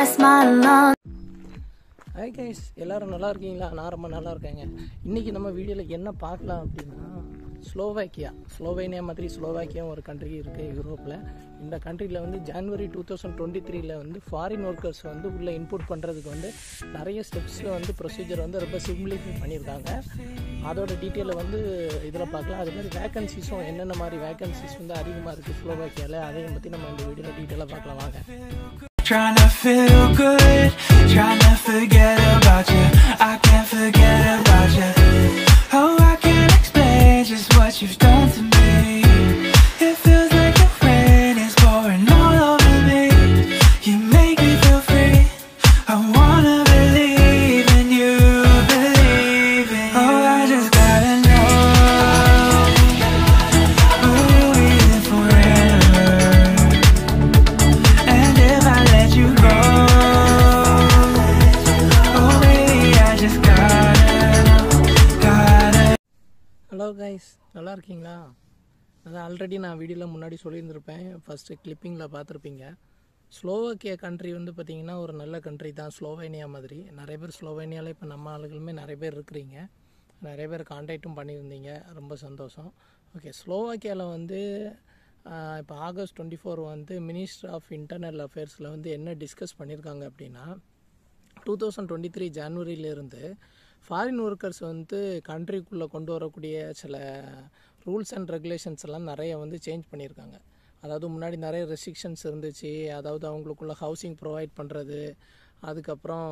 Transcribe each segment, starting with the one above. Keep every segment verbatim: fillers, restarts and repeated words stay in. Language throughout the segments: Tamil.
smile on. Hi guys, எல்லாரும் நல்லா இருக்கீங்களா? நான் ரொம்ப நல்லா இருக்கேங்க. இன்னைக்கு நம்ம வீடியோல என்ன பார்க்கலாம் அப்படின்னா ஸ்லோவாக்கியா ஸ்லோவேனியா மாதிரி ஸ்லோவாக்கியா ஒரு கண்ட்ரி இருக்குது யூரோப்பில். இந்த கண்ட்ரியில் வந்து ஜனவரி டூ தௌசண்ட் டுவெண்ட்டி த்ரீல வந்து ஃபாரின் ஒர்க்கர்ஸ் வந்து உள்ளே இன்புட் பண்ணுறதுக்கு வந்து நிறைய ஸ்டெப்ஸில் வந்து ப்ரொசீஜர் வந்து ரொம்ப சிம்பிளிஃபை பண்ணியிருக்காங்க. அதோட டீட்டெயிலை வந்து இதில் பார்க்கலாம். அது மாதிரி வேக்கன்சிஸும் என்னென்ன மாதிரி வேக்கன்சிஸ் வந்து அதிகமாக இருக்குது ஸ்லோவாக்கியாவில், அதையும் பற்றி நம்ம இந்த வீடியோவில் டீட்டெயிலாக பார்க்கலாம் வாங்க. Trying to feel good, trying to forget about you. I can't forget about you. Oh, I can't explain just what you've done to me. It feels like the rain is pouring all over me. You make me feel free. I wanna believe in you, believe in you. Oh, I just gotta know we'll be there forever. And if I let you go, oh baby, I just gotta know, gotta. Hello guys, நல்லா இருக்கீங்களா? அதான் ஆல்ரெடி நான் வீடியோவில் முன்னாடி சொல்லியிருந்திருப்பேன், ஃபஸ்ட்டு கிளிப்பிங்கில் பார்த்துருப்பீங்க. ஸ்லோவாக்கியா கண்ட்ரி வந்து பார்த்திங்கன்னா ஒரு நல்ல கண்ட்ரி தான், ஸ்லோவேனியா மாதிரி. நிறைய பேர் ஸ்லோவேனியாவில் இப்போ நம்ம ஆளுகளுமே நிறைய பேர் இருக்கிறீங்க, நிறைய பேர் கான்டாக்டும் பண்ணியிருந்தீங்க, ரொம்ப சந்தோஷம். ஓகே, ஸ்லோவாக்கியாவில் வந்து இப்போ ஆகஸ்ட் டுவெண்ட்டி ஃபோர் வந்து மினிஸ்டர் ஆஃப் இன்டர்னல் அஃபேர்ஸில் வந்து என்ன டிஸ்கஸ் பண்ணியிருக்காங்க அப்படின்னா, டூ தௌசண்ட் டுவெண்ட்டி த்ரீ ஜான்வரியிலேருந்து ஃபாரின் ஒர்க்கர்ஸ் வந்து கண்ட்ரிக்குள்ளே கொண்டு வரக்கூடிய சில ரூல்ஸ் அண்ட் ரெகுலேஷன்ஸ் எல்லாம் நிறைய வந்து சேஞ்ச் பண்ணியிருக்காங்க. அதாவது முன்னாடி நிறைய ரெஸ்ட்ரிக்ஷன்ஸ் இருந்துச்சு. அதாவது அவங்களுக்குள்ள ஹவுசிங் ப்ரொவைட் பண்ணுறது, அதுக்கப்புறம்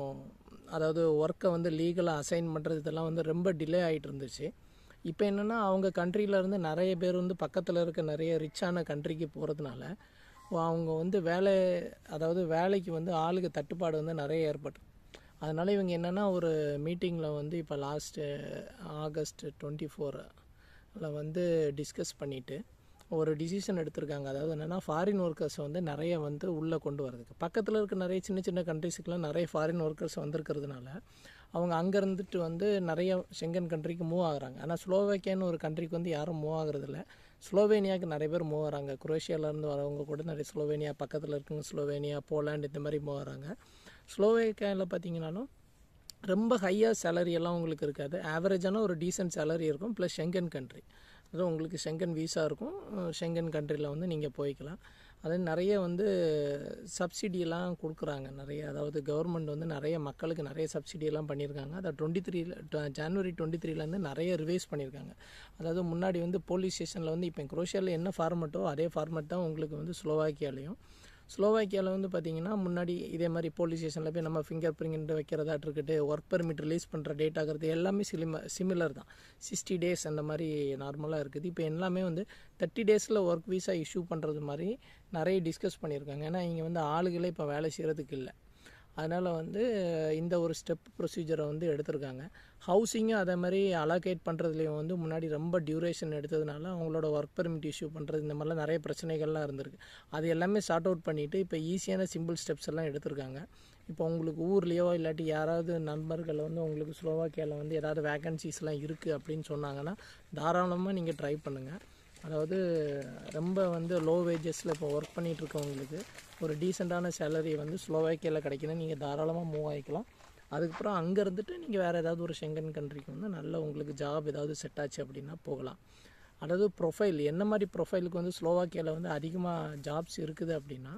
அதாவது ஒர்க்கை வந்து லீகலாக அசைன் பண்ணுறது, இதெல்லாம் வந்து ரொம்ப டிலே ஆகிட்டு இருந்துச்சு. இப்போ என்னென்னா அவங்க கண்ட்ரியிலேருந்து நிறைய பேர் வந்து பக்கத்தில் இருக்க நிறைய ரிச்சான கண்ட்ரிக்கு போகிறதுனால அவங்க வந்து வேலை அதாவது வேலைக்கு வந்து ஆளுக்கு தட்டுப்பாடு வந்து நிறைய ஏற்பட்டு, அதனால் இவங்க என்னென்னா ஒரு மீட்டிங்கில் வந்து இப்போ லாஸ்ட்டு ஆகஸ்ட் டுவெண்ட்டி ஃபோரில் வந்து டிஸ்கஸ் பண்ணிவிட்டு ஒரு டிசிஷன் எடுத்திருக்காங்க. அதாவது என்னென்னா ஃபாரின் ஒர்க்கர்ஸை வந்து நிறைய வந்து உள்ளே கொண்டு வரதுக்கு, பக்கத்தில் இருக்க நிறைய சின்ன சின்ன கண்ட்ரிஸுக்கெலாம் நிறைய ஃபாரின் ஒர்க்கர்ஸ் வந்திருக்கிறதுனால அவங்க அங்கே இருந்துட்டு வந்து நிறைய ஷெங்கன் கண்ட்ரிக்கு மூவ் ஆகுறாங்க. ஆனால் ஸ்லோவாக்கியான்னு ஒரு கண்ட்ரிக்கு வந்து யாரும் மூவ் ஆகுறதில்ல. ஸ்லோவேனியாவுக்கு நிறைய பேர் மூவ் ஆகிறாங்க. குரோஷியாவிலேருந்து வரவங்க கூட நிறைய ஸ்லோவேனியா பக்கத்தில் இருக்குங்க, ஸ்லோவேனியா, போலாண்ட், இந்த மாதிரி மூவ் ஆகிறாங்க. ஸ்லோவேக்கியாவில் பார்த்தீங்கன்னாலும் ரொம்ப ஹையாக சேலரி எல்லாம் உங்களுக்கு இருக்காது, ஆவரேஜான ஒரு டீசென்ட் சேலரி இருக்கும். ப்ளஸ் ஷெங்கன் கண்ட்ரி, அதுவும் உங்களுக்கு ஷெங்கன் வீசா இருக்கும். ஷெங்கன் கண்ட்ரியில் வந்து நீங்கள் போய்க்கலாம். அது நிறைய வந்து சப்சிடியெல்லாம் கொடுக்குறாங்க நிறைய. அதாவது கவர்மெண்ட் வந்து நிறைய மக்களுக்கு நிறைய சப்சிடியெல்லாம் பண்ணியிருக்காங்க. அதை டுவெண்ட்டி த்ரீல ஜனவரி டுவெண்ட்டி த்ரீலேருந்து நிறைய ரிவைஸ் பண்ணியிருக்காங்க. அதாவது முன்னாடி வந்து போலீஸ் ஸ்டேஷனில் வந்து இப்போ குரோஷியாவில் என்ன ஃபார்மெட்டோ அதே ஃபார்மெட் தான் உங்களுக்கு வந்து ஸ்லோவாக்கியாலையும். ஸ்லோவாக்கியாவில் வந்து பார்த்திங்கன்னா முன்னாடி இதே மாதிரி போலீஸ் ஸ்டேஷனில் போய் நம்ம ஃபிங்கர் பிரிண்ட் வைக்கிறதாட்டு இருக்கட்டு, ஒர்க் பெர்மிட் ரிலீஸ் பண்ணுற டேட் ஆகிறது எல்லாமே சிலிம சிமிலர் தான். சிக்ஸ்டி டேஸ் அந்த மாதிரி நார்மலாக இருக்குது. இப்போ எல்லாமே வந்து தேர்ட்டி டேஸில் ஒர்க் வீசா இஷ்யூ பண்ணுறது மாதிரி நிறைய டிஸ்கஸ் பண்ணியிருக்காங்க. ஏன்னா இங்கே வந்து ஆளுகளே இப்போ வேலை செய்கிறதுக்கு இல்லை. அதனால் வந்து இந்த ஒரு ஸ்டெப் ப்ரொசீஜரை வந்து எடுத்திருக்காங்க. ஹவுசிங்கும் அதே மாதிரி அலோகேட் பண்ணுறதுலேயும் வந்து முன்னாடி ரொம்ப டியூரேஷன் எடுத்ததுனால அவங்களோட ஒர்க் பெர்மிட் இஷ்யூ பண்ணுறது இந்த மாதிரிலாம் நிறைய பிரச்சனைகள்லாம் இருந்திருக்கு. அது எல்லாமே சார்ட் அவுட் பண்ணிவிட்டு இப்போ ஈஸியான சிம்பிள் ஸ்டெப்ஸ் எல்லாம் எடுத்திருக்காங்க. இப்போ உங்களுக்கு ஊர்லேயோ இல்லாட்டி யாராவது நண்பர்கள் வந்து உங்களுக்கு ஸ்லோவாக்கியாவில் வந்து ஏதாவது வேக்கன்சிஸ்லாம் இருக்குது அப்படின்னு சொன்னாங்கன்னா தாராளமாக நீங்கள் ட்ரை பண்ணுங்கள். அதாவது ரொம்ப வந்து லோ வேஜஸில் இப்போ ஒர்க் பண்ணிகிட்டு இருக்கவங்களுக்கு ஒரு டீசெண்டான சேலரி வந்து ஸ்லோவாக்கியாவில் கிடைக்கணும். நீங்கள் தாராளமாக மூவ் ஆகிக்கலாம். அதுக்கப்புறம் அங்கே இருந்துட்டு நீங்கள் வேறு ஏதாவது ஒரு ஷெங்கன் கண்ட்ரிக்கு வந்து நல்ல உங்களுக்கு ஜாப் ஏதாவது செட் ஆச்சு அப்படின்னா போகலாம். அதாவது ப்ரொஃபைல் என்ன மாதிரி ப்ரொஃபைலுக்கு வந்து ஸ்லோவாக்கியாவில் வந்து அதிகமாக ஜாப்ஸ் இருக்குது அப்படின்னா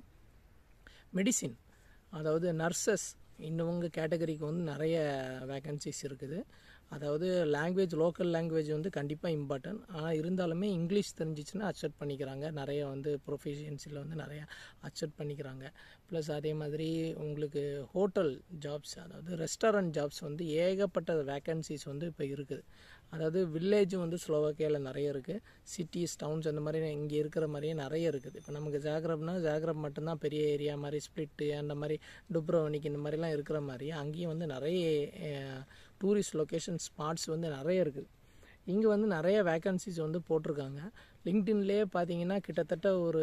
மெடிசின், அதாவது நர்சஸ், இன்னவங்க கேட்டகரிக்கு வந்து நிறைய வேக்கன்சிஸ் இருக்குது. அதாவது லாங்குவேஜ் லோக்கல் லாங்குவேஜ் வந்து கண்டிப்பாக இம்பார்ட்டன்ட். ஆனால் இருந்தாலுமே இங்கிலீஷ் தெரிஞ்சிச்சுன்னா அக்செப்ட் பண்ணிக்கிறாங்க. நிறைய வந்து ப்ரொஃபஷன்ஸில் வந்து நிறைய அக்செப்ட் பண்ணிக்கிறாங்க. ப்ளஸ் அதே மாதிரி உங்களுக்கு ஹோட்டல் ஜாப்ஸ், அதாவது ரெஸ்டாரண்ட் ஜாப்ஸ் வந்து ஏகப்பட்ட வேக்கன்சிஸ் வந்து இப்போ இருக்குது. அதாவது வில்லேஜும் வந்து ஸ்லோவாக்கியாவில் நிறைய இருக்குது. சிட்டிஸ், டவுன்ஸ் அந்த மாதிரி இங்கே இருக்கிற மாதிரியே நிறைய இருக்குது. இப்போ நமக்கு ஜாக்ரப்னா ஜாக்ரப் மட்டும்தான் பெரிய ஏரியா மாதிரி, ஸ்பிளிட்டு அந்த மாதிரி, டுப்ரோவனிக் இந்த மாதிரிலாம் இருக்கிற மாதிரி அங்கேயும் வந்து நிறைய டூரிஸ்ட் லொக்கேஷன் ஸ்பாட்ஸ் வந்து நிறைய இருக்குது. இங்கே வந்து நிறைய வேக்கன்சிஸ் வந்து போட்டிருக்காங்க. லிங்க்டின்லேயே பார்த்தீங்கன்னா கிட்டத்தட்ட ஒரு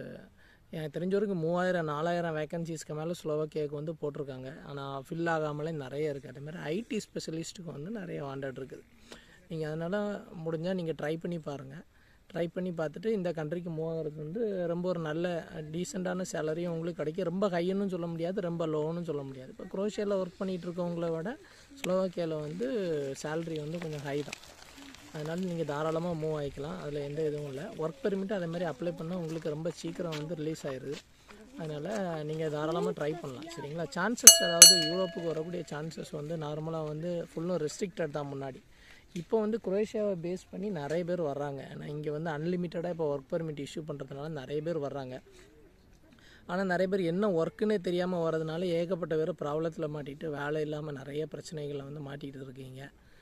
எனக்கு தெரிஞ்ச வரைக்கும் மூவாயிரம் நாலாயிரம் வேக்கன்சிஸ்க்கு மேலே ஸ்லோவாக்கியாவுக்கு வந்து போட்டிருக்காங்க. ஆனால் ஃபில் ஆகாமலே நிறைய இருக்குது. அதேமாதிரி ஐடி ஸ்பெஷலிஸ்ட்டுக்கு வந்து நிறைய வாண்டட் இருக்குது. நீங்கள் அதனால் முடிஞ்சால் நீங்கள் ட்ரை பண்ணி பாருங்கள். ட்ரை பண்ணி பார்த்துட்டு இந்த கண்ட்ரிக்கு மூவ் ஆகிறது வந்து ரொம்ப ஒரு நல்ல டீசெண்டான சேலரியும் உங்களுக்கு கிடைக்கும். ரொம்ப ஹைன்னு சொல்ல முடியாது, ரொம்ப லோன்னு சொல்ல முடியாது. இப்போ குரோஷியாவில் ஒர்க் பண்ணிகிட்டு இருக்கவங்கள விட ஸ்லோவாக்கியாவில் வந்து சேலரி வந்து கொஞ்சம் ஹை தான். அதனால் நீங்கள் தாராளமாக மூவ் ஆகிக்கலாம், அதில் எந்த இதுவும் இல்லை. ஒர்க் பெர்மிட் அதே மாதிரி அப்ளை பண்ணால் உங்களுக்கு ரொம்ப சீக்கிரம் வந்து ரிலீஸ் ஆயிடுது. அதனால் நீங்கள் தாராளமாக ட்ரை பண்ணலாம், சரிங்களா. சான்சஸ் அதாவது யூரோப்புக்கு வரக்கூடிய சான்சஸ் வந்து நார்மலாக வந்து ஃபுல்லும் ரெஸ்ட்ரிக்டட் தான் முன்னாடி. இப்போ வந்து குரோஷியாவை பேஸ் பண்ணி நிறைய பேர் வர்றாங்க. ஏன்னா இங்கே வந்து அன்லிமிட்டடாக இப்போ ஒர்க் பெர்மிட் இஷ்யூ பண்ணுறதுனால நிறைய பேர் வர்றாங்க. ஆனால் நிறைய பேர் என்ன ஒர்க்குன்னே தெரியாமல் வர்றதுனால ஏகப்பட்ட பேர் ப்ராப்ளத்தில் மாட்டிகிட்டு வேலை இல்லாமல் நிறைய பிரச்சனைகளை வந்து மாட்டிகிட்டு இருக்கீங்க.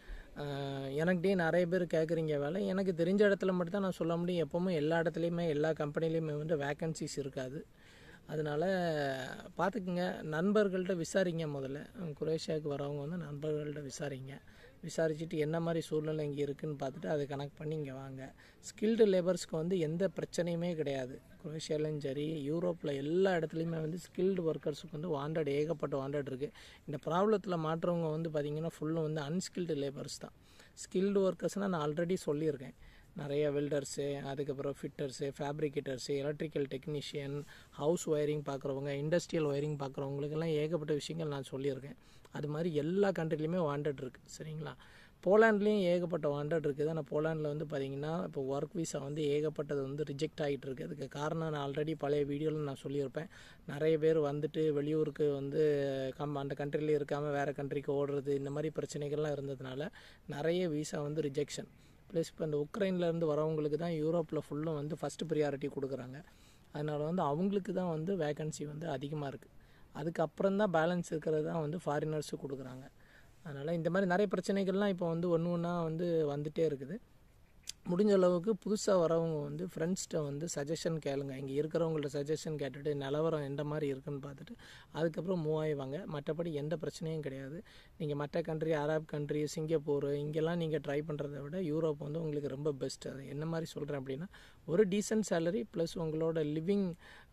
எனக்கிட்டே நிறைய பேர் கேட்குறீங்க வேலை. எனக்கு தெரிஞ்ச இடத்துல மட்டும் தான் நான் சொல்ல முடியும். எப்போவுமே எல்லா இடத்துலையுமே எல்லா கம்பெனிலையுமே வந்து வேக்கன்சிஸ் இருக்காது. அதனால் பார்த்துக்குங்க, நண்பர்கள்ட்ட விசாரிங்க. முதல்ல குரோஷியாவுக்கு வரவங்க வந்து நண்பர்கள்ட்ட விசாரிங்க. விசாரிச்சுட்டு என்ன மாதிரி சூழ்நிலை இங்கே இருக்குதுன்னு பார்த்துட்டு அதை கனெக்ட் பண்ணி இங்கே வாங்க. ஸ்கில்டு லேபர்ஸ்க்கு வந்து எந்த பிரச்சனையுமே கிடையாது. குரோஷியாலையும் சரி யூரோப்பில் எல்லா இடத்துலையுமே வந்து ஸ்கில்டு ஒர்க்கர்ஸுக்கு வந்து வாண்டட் ஏகப்பட்ட வாண்டட் இருக்குது. இந்த ப்ராப்ளத்தில் மாற்றவங்க வந்து பார்த்திங்கன்னா ஃபுல்லும் வந்து அன்ஸ்கில்டு லேபர்ஸ் தான். ஸ்கில்டு ஒர்க்கர்ஸ்னால் நான் ஆல்ரெடி சொல்லியிருக்கேன். நிறைய வெல்டர்ஸு, அதுக்கப்புறம் fitters, fabricators, electrical technician, house wiring பார்க்குறவங்க, இண்டஸ்ட்ரியல் ஒயரிங் பார்க்குறவங்களுக்கெல்லாம் ஏகப்பட்ட விஷயங்கள் நான் சொல்லியிருக்கேன். அது மாதிரி எல்லா கண்ட்ரிலையுமே வாண்டட் இருக்குது, சரிங்களா. போலாண்ட்லேயும் ஏகப்பட்ட வாண்டட் இருக்குது. ஆனால் போலாண்டில் வந்து பார்த்திங்கன்னா இப்போ ஒர்க் விசா வந்து ஏகப்பட்டது வந்து ரிஜெக்ட் ஆகிட்டு இருக்குது. அதுக்கு காரணம் நான் ஆல்ரெடி பழைய வீடியோவில் நான் சொல்லியிருப்பேன். நிறைய பேர் வந்துட்டு வெளியூருக்கு வந்து கம் அந்த கண்ட்ரியில் இருக்காமல் வேறு கண்ட்ரிக்கு ஓடுறது, இந்த மாதிரி பிரச்சனைகள்லாம் இருந்ததுனால நிறைய விசா வந்து ரிஜெக்ஷன். ப்ளஸ் இப்போ இந்த உக்ரைன்லேருந்து வரவங்களுக்கு தான் யூரோப்பில் ஃபுல்லும் வந்து ஃபஸ்ட்டு ப்ரியாரிட்டி கொடுக்குறாங்க. அதனால் வந்து அவங்களுக்கு தான் வந்து வேக்கன்சி வந்து அதிகமாக இருக்குது. அதுக்கப்புறம் தான் பேலன்ஸ் இருக்கிறது தான் வந்து ஃபாரினர்ஸு கொடுக்குறாங்க. அதனால் இந்த மாதிரி நிறைய பிரச்சனைகள்லாம் இப்போ வந்து ஒன்று ஒன்றா வந்து வந்துகிட்டே இருக்குது. முடிஞ்ச அளவுக்கு புதுசாக வரவங்க வந்து ஃப்ரெண்ட்ஸ்கிட்ட வந்து சஜஷன் கேளுங்க. இங்கே இருக்கிறவங்கள்ட்ட சஜஷன் கேட்டுட்டு நிலவரம் எந்த மாதிரி இருக்குன்னு பார்த்துட்டு அதுக்கப்புறம் மூவ் ஆகிவாங்க. மற்றபடி எந்த பிரச்சனையும் கிடையாது. நீங்கள் மற்ற கண்ட்ரி, அரப் கண்ட்ரி, சிங்கப்பூர் இங்கெல்லாம் நீங்கள் ட்ரை பண்ணுறத விட யூரோப் வந்து உங்களுக்கு ரொம்ப பெஸ்ட். அது என்ன மாதிரி சொல்கிறேன் அப்படின்னா, ஒரு டீசென்ட் சேலரி ப்ளஸ் உங்களோட லிவிங்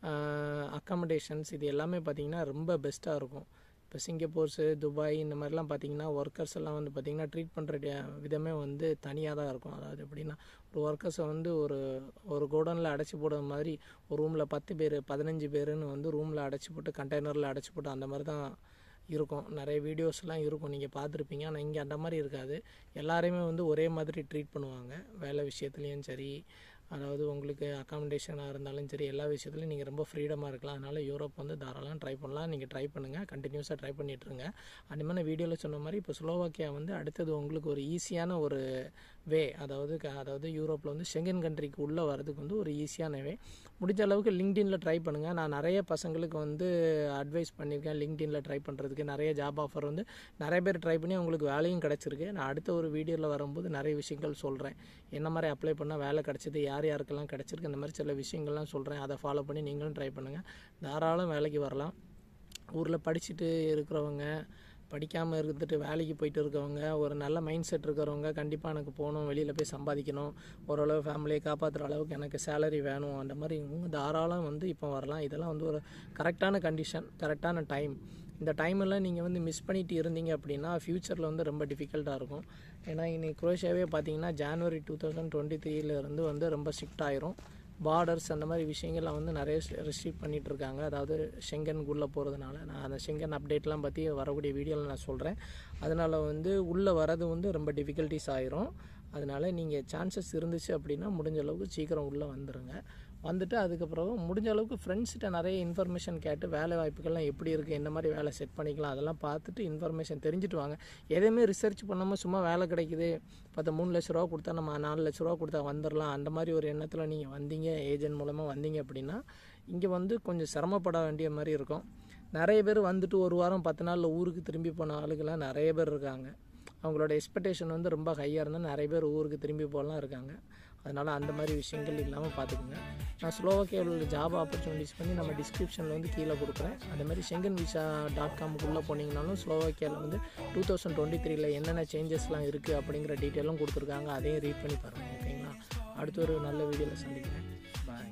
அக்காமடேஷன்ஸ் இது எல்லாமே பார்த்திங்கன்னா ரொம்ப பெஸ்ட்டாக இருக்கும். இப்போ சிங்கப்பூர்ஸு, துபாய் இந்த மாதிரிலாம் பார்த்திங்கன்னா ஒர்க்கர்ஸ் எல்லாம் வந்து பார்த்திங்கன்னா ட்ரீட் பண்ணுற விதமே வந்து தனியாக தான் இருக்கும். அதாவது எப்படின்னா, ஒரு ஒர்க்கர்ஸை வந்து ஒரு ஒரு கோடனில் அடைச்சி போடுற மாதிரி ஒரு ரூமில் பத்து பேர் பதினஞ்சு பேருன்னு வந்து ரூமில் அடைச்சி போட்டு கண்டெய்னரில் அடைச்சி போட்டு அந்த மாதிரி தான் இருக்கும். நிறைய வீடியோஸ்லாம் இருக்கும், நீங்கள் பார்த்துருப்பீங்க. ஆனால் இங்கே அந்த மாதிரி இருக்காது. எல்லாரையுமே வந்து ஒரே மாதிரி ட்ரீட் பண்ணுவாங்க. வேலை விஷயத்துலேயும் சரி, அதாவது உங்களுக்கு அக்காமடேஷனாக இருந்தாலும் சரி, எல்லா விஷயத்துலையும் நீங்கள் ரொம்ப ஃப்ரீடமாக இருக்கலாம். அதனால் யூரோப் வந்து தாராளம் ட்ரை பண்ணலாம். நீங்கள் ட்ரை பண்ணுங்கள், கண்டினியூஸாக ட்ரை பண்ணிட்டுருங்க. அந்த மாதிரி வீடியோவில் சொன்ன மாதிரி இப்போ ஸ்லோவாக்கியா வந்து அடுத்தது உங்களுக்கு ஒரு ஈஸியான ஒரு வே, அதாவது அதாவது யூரோப்பில் வந்து ஷெங்கன் கண்ட்ரிக்கு உள்ளே வரதுக்கு வந்து ஒரு ஈஸியான வே. முடிஞ்ச அளவுக்கு லிங்க்டினில் ட்ரை பண்ணுங்கள். நான் நிறைய பசங்களுக்கு வந்து அட்வைஸ் பண்ணியிருக்கேன் லிங்க்டினில் ட்ரை பண்ணுறதுக்கு. நிறைய ஜாப் ஆஃபர் வந்து நிறைய பேர் ட்ரை பண்ணி அவங்களுக்கு வேலையும் கிடச்சிருக்கு. நான் அடுத்த ஒரு வீடியோவில் வரும்போது நிறைய விஷயங்கள் சொல்கிறேன். என்ன மாதிரி அப்ளை பண்ணால் வேலை கிடச்சிது, யார் யாருக்கெல்லாம் கிடச்சிருக்கு, இந்த மாதிரி சில விஷயங்கள்லாம் சொல்கிறேன். அதை ஃபாலோ பண்ணி நீங்களும் ட்ரை பண்ணுங்கள். தாராளம் வேலைக்கு வரலாம். ஊரில் படிச்சுட்டு இருக்கிறவங்க, படிக்காமல் இருந்துட்டு வேலைக்கு போயிட்டு இருக்கவங்க, ஒரு நல்ல மைண்ட் செட் இருக்கிறவங்க, கண்டிப்பாக எனக்கு போகணும், வெளியில் போய் சம்பாதிக்கணும், ஓரளவு ஃபேமிலியை காப்பாற்றுற அளவுக்கு எனக்கு சேலரி வேணும், அந்த மாதிரி இவங்க தாராளம் வந்து இப்போ வரலாம். இதெல்லாம் வந்து ஒரு கரெக்டான கண்டிஷன், கரெக்டான டைம். இந்த டைமெல்லாம் நீங்கள் வந்து மிஸ் பண்ணிட்டு இருந்தீங்க அப்படின்னா ஃப்யூச்சரில் வந்து ரொம்ப டிஃபிகல்ட்டாக இருக்கும். ஏன்னா இன்றைக்கி குரோஷியாவே பார்த்தீங்கன்னா ஜான்வரி டூ தௌசண்ட் டுவெண்ட்டி த்ரீலேருந்து வந்து ரொம்ப ஸ்ட்ரிக்ட் ஆயிரும். பார்டர்ஸ் அந்த மாதிரி விஷயங்கள்லாம் வந்து நிறைய ரெஸ்ட்ரிக்ட் பண்ணிகிட்டு இருக்காங்க. அதாவது ஷெங்கனுக்குள்ளே போகிறதுனால நான் அந்த ஷெங்கன் அப்டேட்லாம் பற்றி வரக்கூடிய வீடியோவில் நான் சொல்கிறேன். அதனால் வந்து உள்ளே வரது வந்து ரொம்ப டிஃபிகல்ட்டிஸ் ஆயிரும். அதனால் நீங்கள் சான்சஸ் இருந்துச்சு அப்படின்னா முடிஞ்ச அளவுக்கு சீக்கிரம் உள்ளே வந்துடுங்க. வந்துட்டு அதுக்கப்புறம் முடிஞ்ச அளவுக்கு ஃப்ரெண்ட்ஸ்கிட்ட நிறைய இன்ஃபர்மேஷன் கேட்டு வேலை வாய்ப்புகள்லாம் எப்படி இருக்குது, என்ன மாதிரி வேலை செட் பண்ணிக்கலாம், அதெல்லாம் பார்த்துட்டு இன்ஃபர்மேஷன் தெரிஞ்சுட்டு வாங்க. எதையுமே ரிசர்ச் பண்ணாமல் சும்மா வேலை கிடைக்குது, பத்து மூணு லட்ச ரூபா கொடுத்தா நம்ம நாலு லட்ச ரூபா கொடுத்தா வந்துடலாம், அந்த மாதிரி ஒரு எண்ணத்தில் நீங்கள் வந்தீங்க, ஏஜென்ட் மூலமாக வந்தீங்க அப்படின்னா இங்கே வந்து கொஞ்சம் சிரமப்பட வேண்டிய மாதிரி இருக்கும். நிறைய பேர் வந்துட்டு ஒரு வாரம் பத்து நாளில் ஊருக்கு திரும்பி போன ஆளுகள்லாம் நிறைய பேர் இருக்காங்க. அவங்களோட எக்ஸ்பெக்டேஷன் வந்து ரொம்ப ஹையாக இருந்தால் நிறைய பேர் ஊருக்கு திரும்பி போகலாம் இருக்காங்க. அதனால் அந்த மாதிரி விஷயங்கள் இல்லாமல் பார்த்துக்குங்க. நான் ஸ்லோவாக்கியாவில் ஜாப் ஆப்பர்ச்சுனிட்டிஸ் பண்ணி நம்ம டிஸ்கிரிப்ஷனில் வந்து கீழே கொடுக்குறேன். அதே மாதிரி ஷெங்கன் விசா டாட் காமுக்குள்ளே போனீங்கனாலும் ஸ்லோவாக்கியாவில் வந்து டூ தௌசண்ட் டுவெண்ட்டி த்ரீல என்னென்ன சேஞ்சஸ்லாம் இருக்குது அப்படிங்கிற டீட்டெயிலும் கொடுத்துருக்காங்க. அதையும் ரீட் பண்ணி பாருங்கள். ஓகேங்களா? அடுத்த ஒரு நல்ல வீடியோவில் சந்திக்கிறேன். பாய்.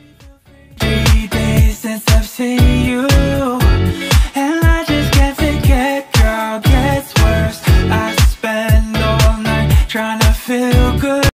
Three days since I've seen you, and I just can't forget. Girl, gets worse. I spend all night trying to feel good.